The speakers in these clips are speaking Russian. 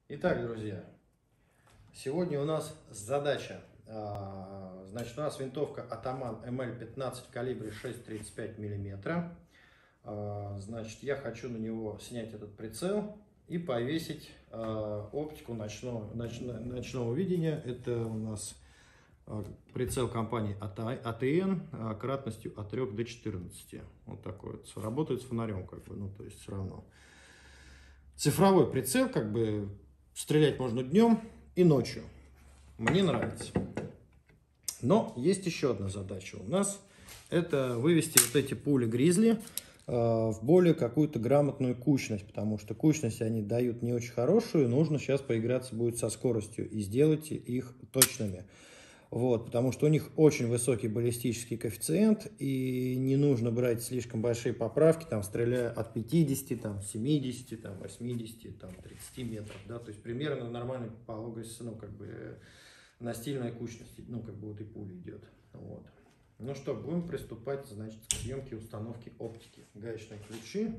Итак, друзья, сегодня у нас задача. Значит, у нас винтовка Атаман МЛ-15 в калибре 6,35 мм. Значит, я хочу на него снять этот прицел и повесить оптику ночного видения. Это у нас прицел компании АТН кратностью от 3 до 14. Вот такой вот. Работает с фонарем, как бы, то есть все равно. Цифровой прицел, как бы, стрелять можно днем и ночью. Мне нравится. Но есть еще одна задача у нас. Это вывести вот эти пули Гризли в более какую-то грамотную кучность. Потому что кучность они дают не очень хорошую. Нужно сейчас поиграться будет со скоростью и сделать их точными. Вот, потому что у них очень высокий баллистический коэффициент, и не нужно брать слишком большие поправки, там, стреляя от 50, там, 70, там, 80, там, 30 метров, да, то есть примерно нормальной пологость, как бы настильная кучность, как бы вот и пуля идет, вот. Ну что, будем приступать, значит, к съемке установки оптики. Гаечные ключи.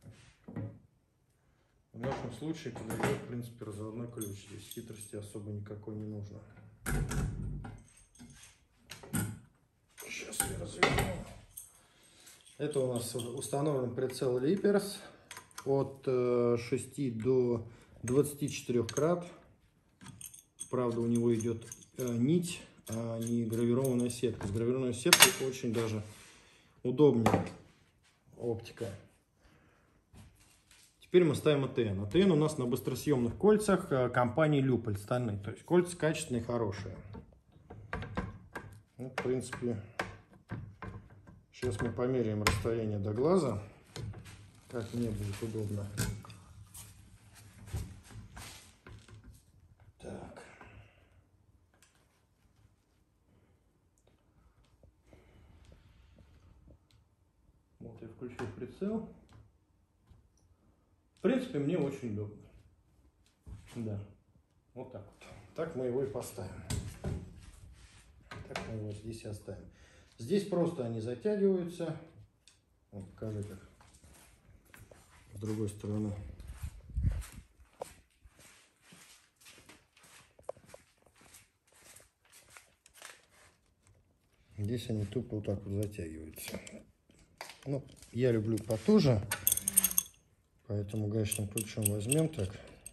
В нашем случае подойдет, в принципе, разводной ключ, здесь хитрости особо никакой не нужно. Сейчас я разверну. Это у нас установлен прицел Липерс от 6 до 24 крат. Правда, у него идет нить, а не гравированная сетка. С гравированной сеткой очень даже удобнее оптика. Теперь мы ставим АТН. АТН у нас на быстросъемных кольцах компании Люполь стальные. То есть кольца качественные, хорошие. Ну, в принципе, сейчас мы померяем расстояние до глаза, как мне будет удобно. Так. Вот я включил прицел. В принципе, мне очень удобно. Да. Вот так вот. Так мы его и поставим. Так мы его здесь и оставим. Здесь просто они затягиваются. Вот, покажи как. С другой стороны. Здесь они тупо вот так вот затягиваются. Ну, я люблю потуже. Поэтому гаечным ключом возьмем так.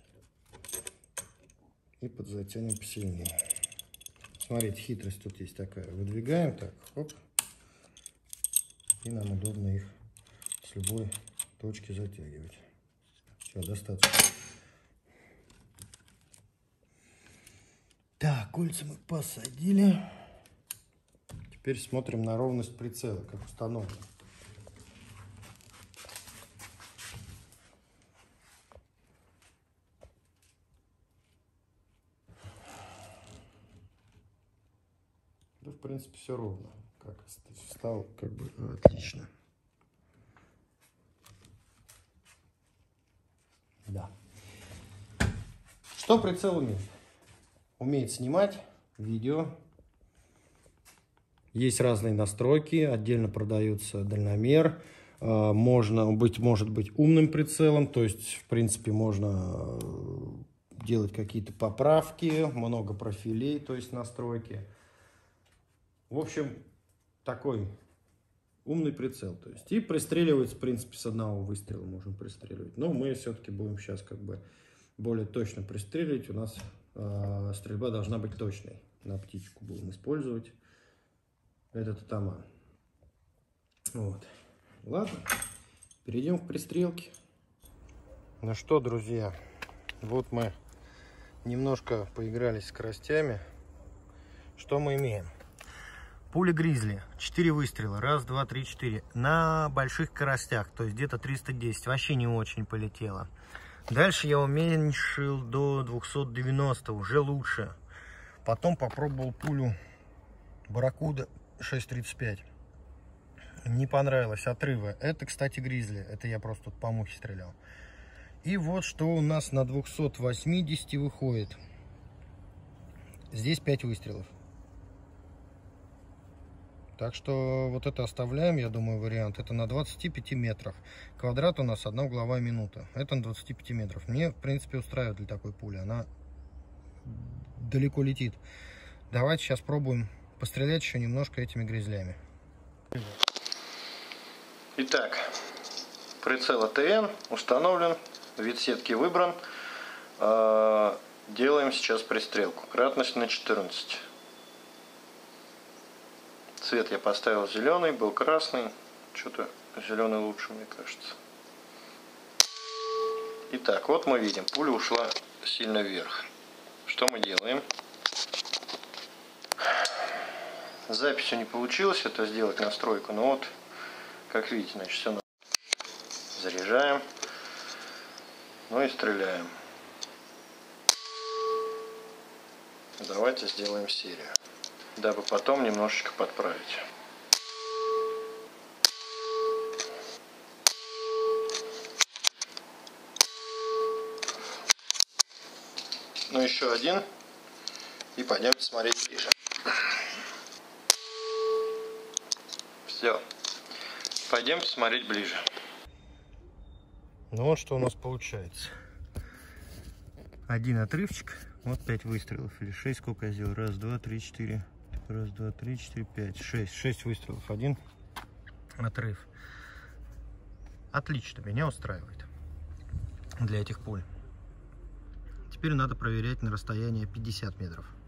И подзатянем посильнее. Смотрите, хитрость тут есть такая. Выдвигаем так, хоп. И нам удобно их с любой точки затягивать. Все, достаточно. Так, кольца мы посадили. Теперь смотрим на ровность прицела, как установлено. Да, в принципе, все ровно. Как стал, как бы, отлично. Да. Что прицел умеет? Умеет снимать видео. Есть разные настройки. Отдельно продаются дальномер. Может быть умным прицелом. То есть, в принципе, можно делать какие-то поправки. Много профилей, то есть настройки. В общем, такой умный прицел. То есть, и пристреливается, в принципе, с одного выстрела можем пристреливать. Но мы все-таки будем сейчас как бы более точно пристреливать. У нас стрельба должна быть точной. На птичку будем использовать этот атаман. Вот. Ладно, перейдем к пристрелке. Ну что, друзья, вот мы немножко поигрались с скоростями. Что мы имеем? Пуля Гризли, 4 выстрела, 1, 2, 3, 4, на больших скоростях, то есть где-то 310, вообще не очень полетело. Дальше я уменьшил до 290, уже лучше. Потом попробовал пулю Барракуда 6,35. Не понравилось, отрывы. Это, кстати, Гризли, это я просто тут по мухе стрелял. И вот что у нас на 280 выходит. Здесь 5 выстрелов. Так что вот это оставляем, я думаю, вариант. Это на 25 метрах. Квадрат у нас 1 угловая минута. Это на 25 метров. Мне, в принципе, устраивает для такой пули. Она далеко летит. Давайте сейчас пробуем пострелять еще немножко этими гризлями. Итак, прицел АТН установлен, вид сетки выбран. Делаем сейчас пристрелку. Кратность на 14. Цвет я поставил зеленый, был красный. Что-то зеленый лучше, мне кажется. Итак, вот мы видим, пуля ушла сильно вверх. Что мы делаем? С записью не получилось это сделать, настройку, но вот, как видите, значит, все заряжаем, ну и стреляем. Давайте сделаем серию, дабы потом немножечко подправить. Ну еще один, и пойдемте смотреть ближе. Все, пойдемте смотреть ближе. Ну вот что у нас получается. Один отрывчик. Вот 5 выстрелов. Или 6, сколько я сделал? Раз, два, три, четыре. Раз, два, три, четыре, пять. 6 выстрелов. Один отрыв. Отлично, меня устраивает для этих пуль. Теперь надо проверять на расстояние 50 метров.